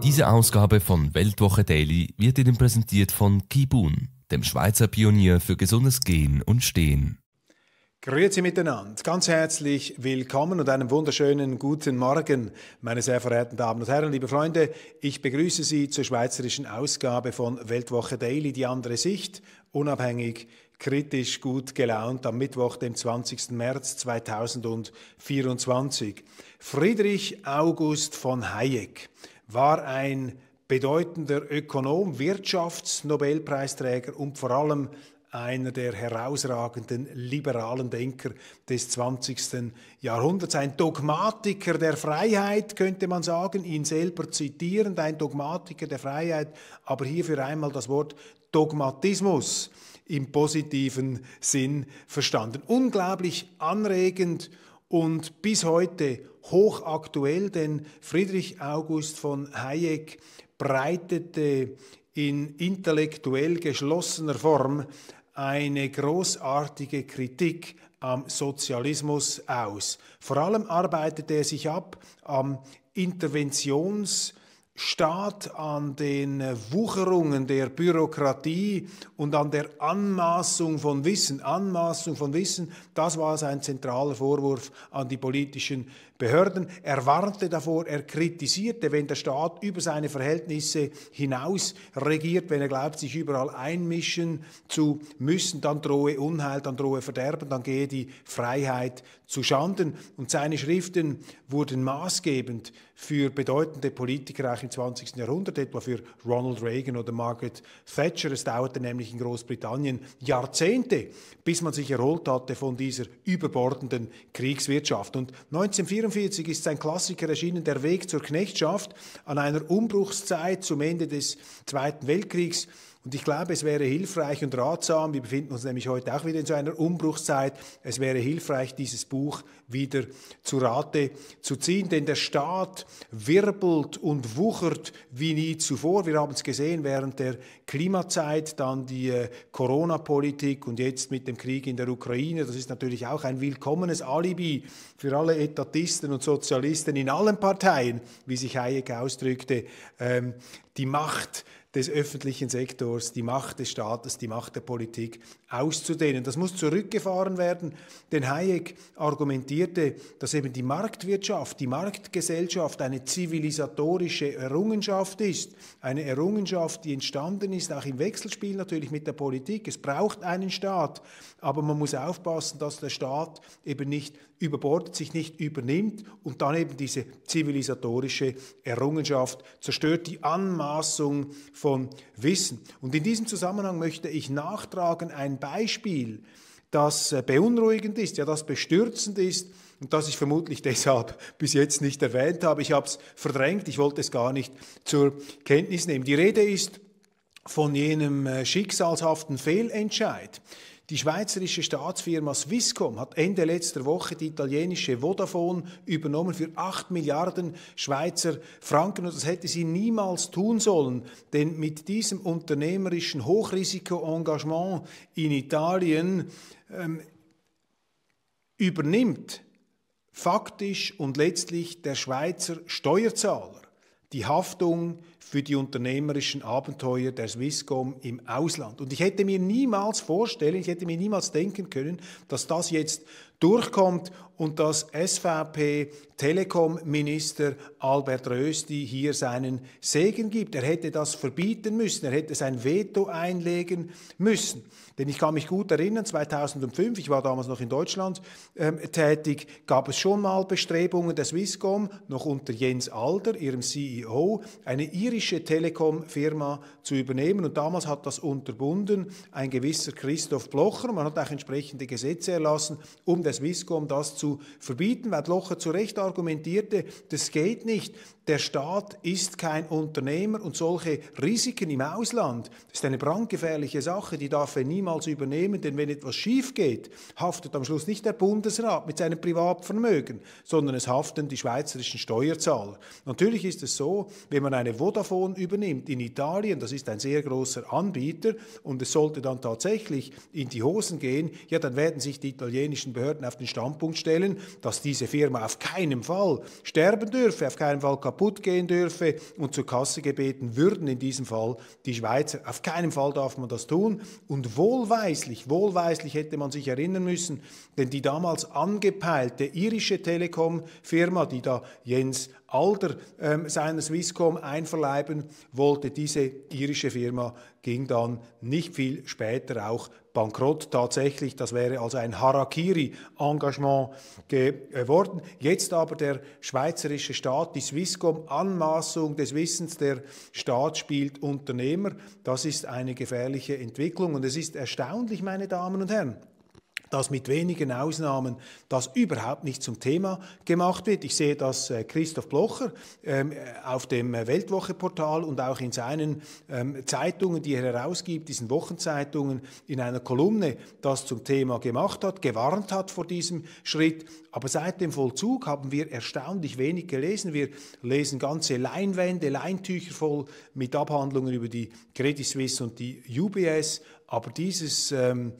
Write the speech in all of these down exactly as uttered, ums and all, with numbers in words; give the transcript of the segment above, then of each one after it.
Diese Ausgabe von Weltwoche Daily wird Ihnen präsentiert von Kibun, dem Schweizer Pionier für gesundes Gehen und Stehen. Grüezi miteinander, ganz herzlich willkommen und einen wunderschönen guten Morgen, meine sehr verehrten Damen und Herren, liebe Freunde. Ich begrüße Sie zur schweizerischen Ausgabe von Weltwoche Daily, die andere Sicht, unabhängig, kritisch, gut gelaunt, am Mittwoch, dem zwanzigsten März zweitausendvierundzwanzig. Friedrich August von Hayek war ein bedeutender Ökonom, Wirtschaftsnobelpreisträger und vor allem einer der herausragenden liberalen Denker des zwanzigsten Jahrhunderts, ein Dogmatiker der Freiheit, könnte man sagen, ihn selber zitierend, ein Dogmatiker der Freiheit, aber hierfür einmal das Wort Dogmatismus im positiven Sinn verstanden. Unglaublich anregend und bis heute hochaktuell, denn Friedrich August von Hayek breitete in intellektuell geschlossener Form eine großartige Kritik am Sozialismus aus. Vor allem arbeitete er sich ab am Interventionsstaat, an den Wucherungen der Bürokratie und an der Anmaßung von Wissen. Anmaßung von Wissen, das war sein zentraler Vorwurf an die politischen Behörden. Er warnte davor, er kritisierte, wenn der Staat über seine Verhältnisse hinaus regiert, wenn er glaubt, sich überall einmischen zu müssen, dann drohe Unheil, dann drohe Verderben, dann gehe die Freiheit zu Schanden. Und seine Schriften wurden maßgebend für bedeutende Politiker auch im zwanzigsten Jahrhundert, etwa für Ronald Reagan oder Margaret Thatcher. Es dauerte nämlich in Großbritannien Jahrzehnte, bis man sich erholt hatte von dieser überbordenden Kriegswirtschaft. Und neunzehnhundertvierundvierzig ist sein Klassiker erschienen, Der Weg zur Knechtschaft, an einer Umbruchszeit zum Ende des Zweiten Weltkriegs. Und ich glaube, es wäre hilfreich und ratsam, wir befinden uns nämlich heute auch wieder in so einer Umbruchszeit, es wäre hilfreich, dieses Buch wieder zu Rate zu ziehen, denn der Staat wirbelt und wuchert wie nie zuvor. Wir haben es gesehen während der Klimazeit, dann die äh, Corona-Politik und jetzt mit dem Krieg in der Ukraine. Das ist natürlich auch ein willkommenes Alibi für alle Etatisten und Sozialisten in allen Parteien, wie sich Hayek ausdrückte, ähm, die Macht des öffentlichen Sektors, die Macht des Staates, die Macht der Politik auszudehnen. Das muss zurückgefahren werden, denn Hayek argumentierte, dass eben die Marktwirtschaft, die Marktgesellschaft eine zivilisatorische Errungenschaft ist. Eine Errungenschaft, die entstanden ist, auch im Wechselspiel natürlich mit der Politik. Es braucht einen Staat, aber man muss aufpassen, dass der Staat eben nicht überbordet, sich nicht übernimmt und dann eben diese zivilisatorische Errungenschaft zerstört, die Anmaßung von Wissen. Und in diesem Zusammenhang möchte ich nachtragen ein Beispiel, das beunruhigend ist, ja, das bestürzend ist und das ich vermutlich deshalb bis jetzt nicht erwähnt habe. Ich habe es verdrängt, ich wollte es gar nicht zur Kenntnis nehmen. Die Rede ist von jenem schicksalshaften Fehlentscheid. Die schweizerische Staatsfirma Swisscom hat Ende letzter Woche die italienische Vodafone übernommen für acht Milliarden Schweizer Franken. Und das hätte sie niemals tun sollen, denn mit diesem unternehmerischen Hochrisikoengagement in Italien ähm, übernimmt faktisch und letztlich der Schweizer Steuerzahler die Haftung für die unternehmerischen Abenteuer der Swisscom im Ausland. Und ich hätte mir niemals vorstellen, ich hätte mir niemals denken können, dass das jetzt durchkommt und dass S V P-Telekom-Minister Albert Rösti hier seinen Segen gibt. Er hätte das verbieten müssen, er hätte sein Veto einlegen müssen. Denn ich kann mich gut erinnern, zweitausendfünf, ich war damals noch in Deutschland ähm, tätig, gab es schon mal Bestrebungen der Swisscom, noch unter Jens Alder, ihrem C E O, eine irische Telekom-Firma zu übernehmen. Und damals hat das unterbunden ein gewisser Christoph Blocher. Man hat auch entsprechende Gesetze erlassen, um der Swisscom das zu verbieten, weil Blocher zu Recht argumentierte, das geht nicht. Der Staat ist kein Unternehmer und solche Risiken im Ausland, das ist eine brandgefährliche Sache, die darf er niemals übernehmen, denn wenn etwas schief geht, haftet am Schluss nicht der Bundesrat mit seinem Privatvermögen, sondern es haften die schweizerischen Steuerzahler. Natürlich ist es so, wenn man eine Vodafone übernimmt in Italien, das ist ein sehr großer Anbieter und es sollte dann tatsächlich in die Hosen gehen, ja, dann werden sich die italienischen Behörden Behörden auf den Standpunkt stellen, dass diese Firma auf keinen Fall sterben dürfe, auf keinen Fall kaputt gehen dürfe, und zur Kasse gebeten würden in diesem Fall die Schweizer. Auf keinen Fall darf man das tun, und wohlweislich, wohlweislich hätte man sich erinnern müssen, denn die damals angepeilte irische Telekom-Firma, die da Jens Alder ähm, seiner Swisscom einverleiben wollte, diese irische Firma ging dann nicht viel später auch bankrott. Tatsächlich, das wäre also ein Harakiri-Engagement geworden. Jetzt aber der schweizerische Staat, die Swisscom, Anmaßung des Wissens, der Staat spielt Unternehmer. Das ist eine gefährliche Entwicklung, und es ist erstaunlich, meine Damen und Herren, dass mit wenigen Ausnahmen das überhaupt nicht zum Thema gemacht wird. Ich sehe, dass äh, Christoph Blocher ähm, auf dem Weltwoche-Portal und auch in seinen ähm, Zeitungen, die er herausgibt, diesen Wochenzeitungen, in einer Kolumne das zum Thema gemacht hat, gewarnt hat vor diesem Schritt. Aber seit dem Vollzug haben wir erstaunlich wenig gelesen. Wir lesen ganze Leinwände, Leintücher voll mit Abhandlungen über die Credit Suisse und die U B S. Aber dieses ähm,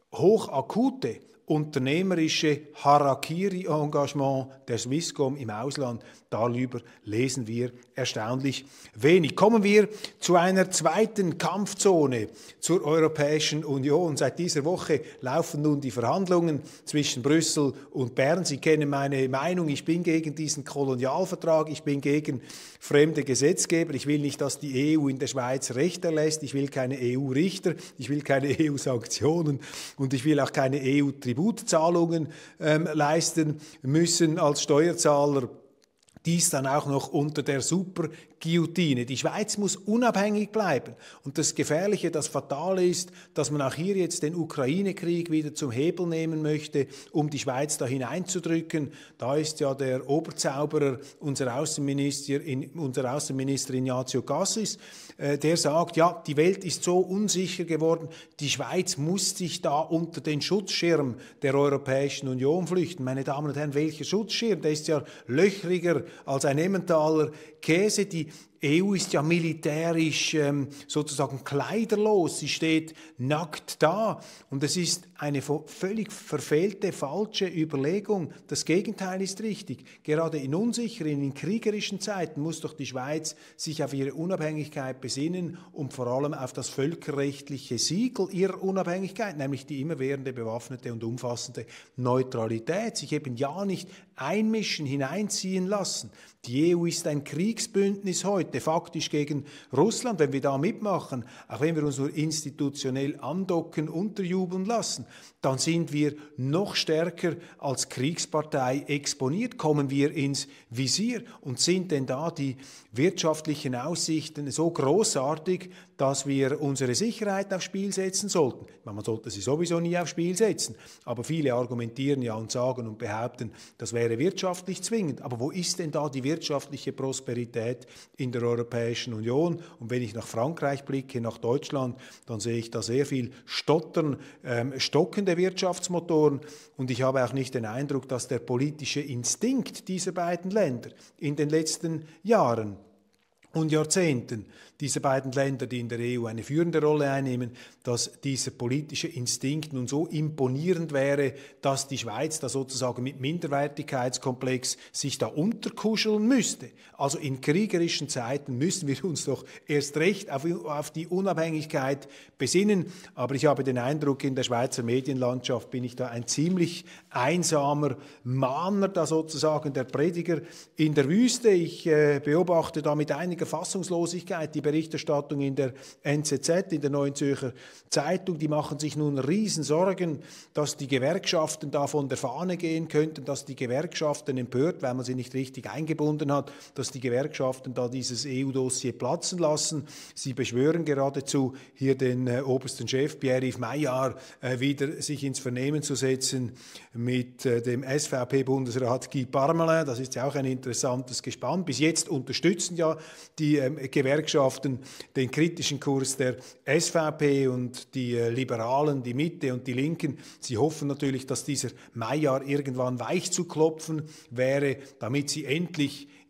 hochakute unternehmerische Harakiri-Engagement der Swisscom im Ausland, darüber lesen wir erstaunlich wenig. Kommen wir zu einer zweiten Kampfzone zur Europäischen Union. Seit dieser Woche laufen nun die Verhandlungen zwischen Brüssel und Bern. Sie kennen meine Meinung, ich bin gegen diesen Kolonialvertrag, ich bin gegen fremde Gesetzgeber. Ich will nicht, dass die E U in der Schweiz Recht erlässt, ich will keine E U-Richter, ich will keine E U-Sanktionen und ich will auch keine E U-Tributzahlungen ähm, leisten müssen als Steuerzahler. Dies dann auch noch unter der Super-Guillotine. Die Schweiz muss unabhängig bleiben. Und das Gefährliche, das Fatale ist, dass man auch hier jetzt den Ukraine-Krieg wieder zum Hebel nehmen möchte, um die Schweiz da hineinzudrücken. Da ist ja der Oberzauberer, unser Außenminister, unser Außenminister Ignazio Cassis, äh, der sagt, ja, die Welt ist so unsicher geworden, die Schweiz muss sich da unter den Schutzschirm der Europäischen Union flüchten. Meine Damen und Herren, welcher Schutzschirm? Der ist ja löchriger als ein Emmentaler Käse. Die E U ist ja militärisch ähm, sozusagen kleiderlos, sie steht nackt da, und es ist eine völlig verfehlte, falsche Überlegung. Das Gegenteil ist richtig. Gerade in unsicheren, in kriegerischen Zeiten muss doch die Schweiz sich auf ihre Unabhängigkeit besinnen und vor allem auf das völkerrechtliche Siegel ihrer Unabhängigkeit, nämlich die immerwährende, bewaffnete und umfassende Neutralität, sich eben ja nicht einmischen, hineinziehen lassen. Die E U ist ein Kriegsbündnis heute, faktisch gegen Russland. Wenn wir da mitmachen, auch wenn wir uns nur institutionell andocken, unterjubeln lassen, dann sind wir noch stärker als Kriegspartei exponiert, kommen wir ins Visier. Und sind denn da die wirtschaftlichen Aussichten so großartig, dass wir unsere Sicherheit aufs Spiel setzen sollten? Man sollte sie sowieso nie aufs Spiel setzen, aber viele argumentieren ja und sagen und behaupten, das wäre wirtschaftlich zwingend. Aber wo ist denn da die wirtschaftliche Prosperität in der Europäischen Union? Und wenn ich nach Frankreich blicke, nach Deutschland, dann sehe ich da sehr viel Stottern, ähm, stockende Wirtschaftsmotoren, und ich habe auch nicht den Eindruck, dass der politische Instinkt dieser beiden Länder in den letzten Jahren und Jahrzehnten, diese beiden Länder, die in der E U eine führende Rolle einnehmen, dass dieser politische Instinkt nun so imponierend wäre, dass die Schweiz da sozusagen mit Minderwertigkeitskomplex sich da unterkuscheln müsste. Also in kriegerischen Zeiten müssen wir uns doch erst recht auf, auf die Unabhängigkeit besinnen. Aber ich habe den Eindruck, in der Schweizer Medienlandschaft bin ich da ein ziemlich einsamer Mahner, da sozusagen der Prediger in der Wüste. Ich äh, beobachte da mit einiger Fassungslosigkeit die Berichterstattung in der N Z Z, in der Neuen Zürcher Zeitung. Die machen sich nun Riesensorgen, dass die Gewerkschaften da von der Fahne gehen könnten, dass die Gewerkschaften empört, weil man sie nicht richtig eingebunden hat, dass die Gewerkschaften da dieses E U-Dossier platzen lassen. Sie beschwören geradezu hier den äh, obersten Chef Pierre-Yves Maillard äh, wieder sich ins Vernehmen zu setzen mit äh, dem S V P-Bundesrat Guy Parmelin. Das ist ja auch ein interessantes Gespann. Bis jetzt unterstützen ja die ähm, Gewerkschaften den kritischen Kurs der S V P, und die äh, Liberalen, die Mitte und die Linken, sie hoffen natürlich, dass dieser Maillard irgendwann weich zu klopfen wäre, damit sie endlich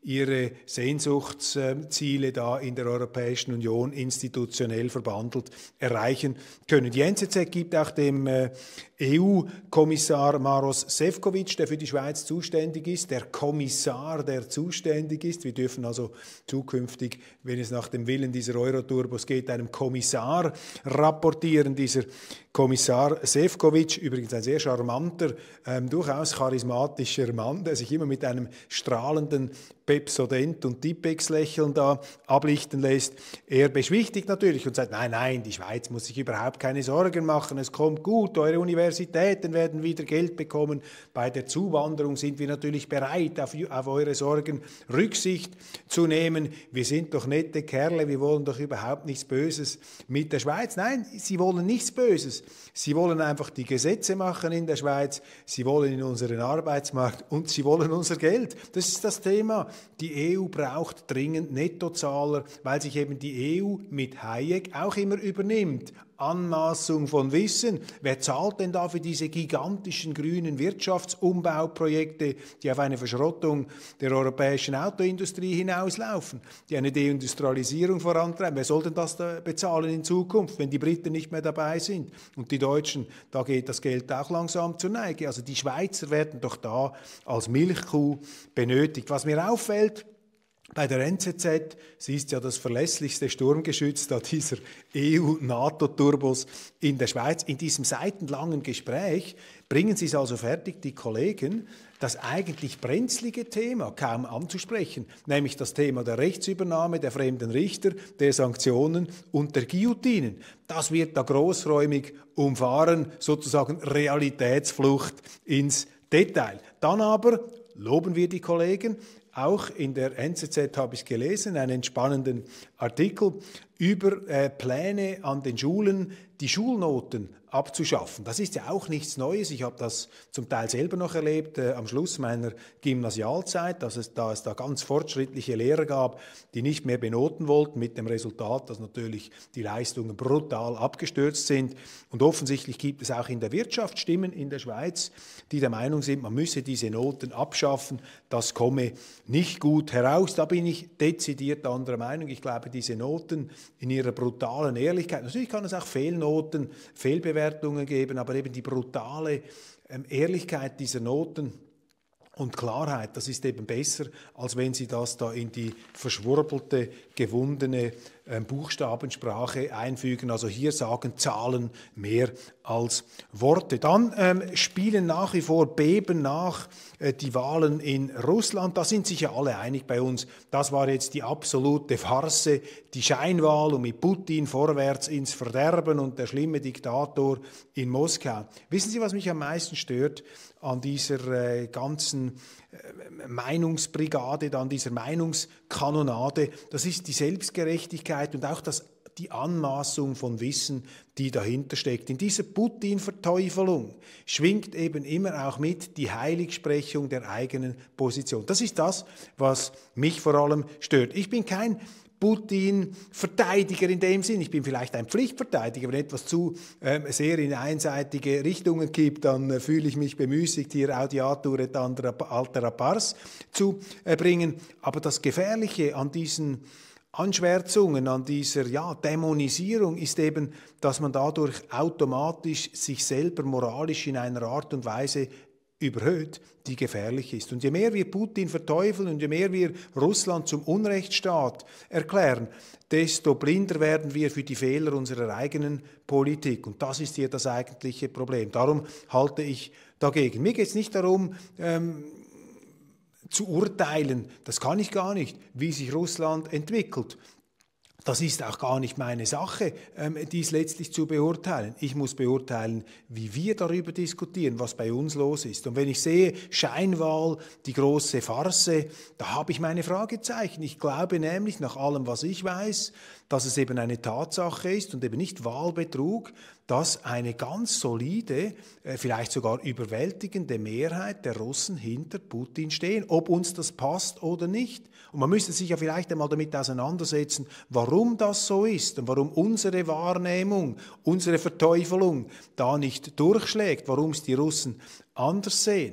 ihre Sehnsuchtsziele da in der Europäischen Union institutionell verbandelt erreichen können. Die N Z Z gibt auch dem äh, E U-Kommissar Maros Sefcovic, der für die Schweiz zuständig ist, der Kommissar, der zuständig ist. Wir dürfen also zukünftig, wenn es nach dem Willen dieser Euroturbos geht, einem Kommissar rapportieren. Dieser Kommissar Sefcovic, übrigens ein sehr charmanter, ähm, durchaus charismatischer Mann, der sich immer mit einem strahlenden Pepsodent und Tipex-Lächeln da ablichten lässt. Er beschwichtigt natürlich und sagt, nein, nein, die Schweiz muss sich überhaupt keine Sorgen machen, es kommt gut, eure Universitäten werden wieder Geld bekommen. Bei der Zuwanderung sind wir natürlich bereit, auf, auf eure Sorgen Rücksicht zu nehmen. Wir sind doch nette Kerle, wir wollen doch überhaupt nichts Böses mit der Schweiz. Nein, sie wollen nichts Böses. Sie wollen einfach die Gesetze machen in der Schweiz, sie wollen in unseren Arbeitsmarkt und sie wollen unser Geld. Das ist das Thema. Die E U braucht dringend Nettozahler, weil sich eben die E U mit Hayek auch immer übernimmt. Anmaßung von Wissen. Wer zahlt denn da für diese gigantischen grünen Wirtschaftsumbauprojekte, die auf eine Verschrottung der europäischen Autoindustrie hinauslaufen, die eine Deindustrialisierung vorantreiben? Wer soll denn das da bezahlen in Zukunft, wenn die Briten nicht mehr dabei sind? Und die Deutschen, da geht das Geld auch langsam zur Neige. Also die Schweizer werden doch da als Milchkuh benötigt. Was mir auffällt, bei der N Z Z, sie ist ja das verlässlichste Sturmgeschütz da dieser E U-NATO-Turbos in der Schweiz. In diesem seitenlangen Gespräch bringen sie es also fertig, die Kollegen, das eigentlich brenzlige Thema kaum anzusprechen, nämlich das Thema der Rechtsübernahme, der fremden Richter, der Sanktionen und der Guillotinen. Das wird da großräumig umfahren, sozusagen Realitätsflucht ins Detail. Dann aber loben wir die Kollegen. Auch in der N Z Z habe ich gelesen, einen spannenden Artikel über äh, Pläne an den Schulen, die Schulnoten abzuschaffen. Das ist ja auch nichts Neues. Ich habe das zum Teil selber noch erlebt, äh, am Schluss meiner Gymnasialzeit, dass es da, es da ganz fortschrittliche Lehrer gab, die nicht mehr benoten wollten, mit dem Resultat, dass natürlich die Leistungen brutal abgestürzt sind. Und offensichtlich gibt es auch in der Wirtschaft Stimmen in der Schweiz, die der Meinung sind, man müsse diese Noten abschaffen. Das komme nicht gut heraus. Da bin ich dezidiert anderer Meinung. Ich glaube, diese Noten in ihrer brutalen Ehrlichkeit, natürlich kann es auch Fehlnoten, Fehlbewertungen geben, aber eben die brutale ähm, Ehrlichkeit dieser Noten und Klarheit, das ist eben besser, als wenn Sie das da in die verschwurbelte, gewundene ähm, Buchstabensprache einfügen. Also hier sagen Zahlen mehr als Worte. Dann ähm, spielen nach wie vor Beben nach äh, die Wahlen in Russland. Da sind sich ja alle einig bei uns. Das war jetzt die absolute Farce, die Scheinwahl und mit Putin vorwärts ins Verderben und der schlimme Diktator in Moskau. Wissen Sie, was mich am meisten stört an dieser äh, ganzen äh, Meinungsbrigade, an dieser Meinungskanonade? Das ist die Selbstgerechtigkeit und auch das die Anmaßung von Wissen, die dahinter steckt. In dieser Putin-Verteufelung schwingt eben immer auch mit die Heiligsprechung der eigenen Position. Das ist das, was mich vor allem stört. Ich bin kein Putin-Verteidiger in dem Sinn. Ich bin vielleicht ein Pflichtverteidiger, wenn etwas zu äh, sehr in einseitige Richtungen kippt, dann äh, fühle ich mich bemüßigt, hier Audiatur et altera pars zu äh, bringen. Aber das Gefährliche an diesen Anschwärzungen, an dieser ja, Dämonisierung ist eben, dass man dadurch automatisch sich selber moralisch in einer Art und Weise überhöht, die gefährlich ist. Und je mehr wir Putin verteufeln und je mehr wir Russland zum Unrechtsstaat erklären, desto blinder werden wir für die Fehler unserer eigenen Politik. Und das ist hier das eigentliche Problem. Darum halte ich dagegen. Mir geht es nicht darum, ähm, zu urteilen, das kann ich gar nicht, wie sich Russland entwickelt. Das ist auch gar nicht meine Sache, ähm, dies letztlich zu beurteilen. Ich muss beurteilen, wie wir darüber diskutieren, was bei uns los ist. Und wenn ich sehe, Scheinwahl, die große Farce, da habe ich meine Fragezeichen. Ich glaube nämlich, nach allem, was ich weiß, dass es eben eine Tatsache ist und eben nicht Wahlbetrug, dass eine ganz solide, vielleicht sogar überwältigende Mehrheit der Russen hinter Putin stehen, ob uns das passt oder nicht. Und man müsste sich ja vielleicht einmal damit auseinandersetzen, warum das so ist und warum unsere Wahrnehmung, unsere Verteufelung da nicht durchschlägt, warum es die Russen anders sehen.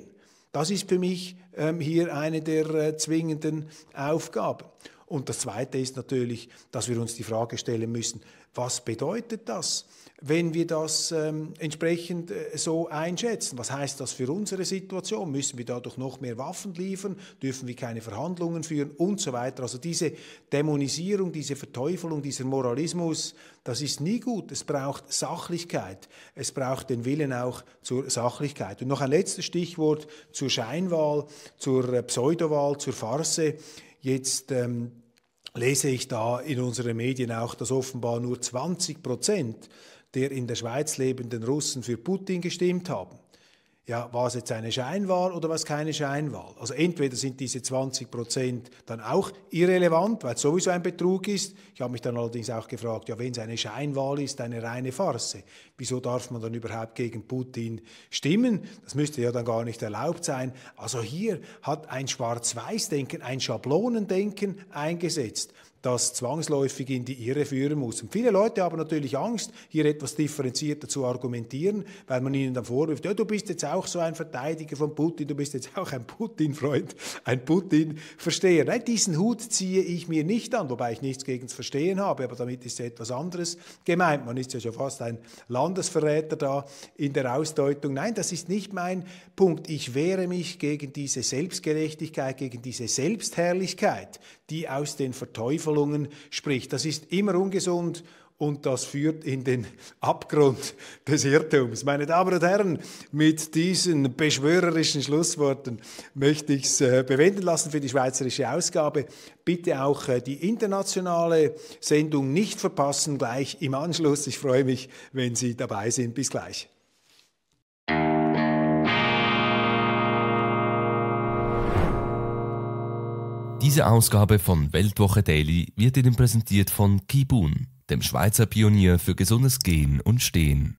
Das ist für mich ähm, hier eine der äh, zwingenden Aufgaben. Und das Zweite ist natürlich, dass wir uns die Frage stellen müssen, was bedeutet das, wenn wir das ähm, entsprechend äh, so einschätzen? Was heißt das für unsere Situation? Müssen wir dadurch noch mehr Waffen liefern? Dürfen wir keine Verhandlungen führen? Und so weiter. Also diese Dämonisierung, diese Verteufelung, dieser Moralismus, das ist nie gut. Es braucht Sachlichkeit. Es braucht den Willen auch zur Sachlichkeit. Und noch ein letztes Stichwort zur Scheinwahl, zur äh, Pseudowahl, zur Farce. Jetzt ähm, lese ich da in unseren Medien auch, dass offenbar nur zwanzig Prozent der in der Schweiz lebenden Russen für Putin gestimmt haben. Ja, war es jetzt eine Scheinwahl oder war es keine Scheinwahl? Also entweder sind diese zwanzig Prozent dann auch irrelevant, weil es sowieso ein Betrug ist. Ich habe mich dann allerdings auch gefragt, ja, wenn es eine Scheinwahl ist, eine reine Farce, wieso darf man dann überhaupt gegen Putin stimmen? Das müsste ja dann gar nicht erlaubt sein. Also hier hat ein Schwarz-Weiß-Denken, ein Schablonendenken eingesetzt, das zwangsläufig in die Irre führen muss. Und viele Leute haben natürlich Angst, hier etwas differenzierter zu argumentieren, weil man ihnen dann vorwirft, ja, du bist jetzt auch so ein Verteidiger von Putin, du bist jetzt auch ein Putin-Freund, ein Putin-Versteher. Nein, diesen Hut ziehe ich mir nicht an, wobei ich nichts gegen das Verstehen habe, aber damit ist ja etwas anderes gemeint. Man ist ja schon fast ein Landesverräter da in der Ausdeutung. Nein, das ist nicht mein Punkt. Ich wehre mich gegen diese Selbstgerechtigkeit, gegen diese Selbstherrlichkeit, die aus den Verteufelungen spricht. Das ist immer ungesund und das führt in den Abgrund des Irrtums. Meine Damen und Herren, mit diesen beschwörerischen Schlussworten möchte ich es bewenden lassen für die schweizerische Ausgabe. Bitte auch die internationale Sendung nicht verpassen, gleich im Anschluss. Ich freue mich, wenn Sie dabei sind. Bis gleich. Diese Ausgabe von Weltwoche Daily wird Ihnen präsentiert von Kibun, dem Schweizer Pionier für gesundes Gehen und Stehen.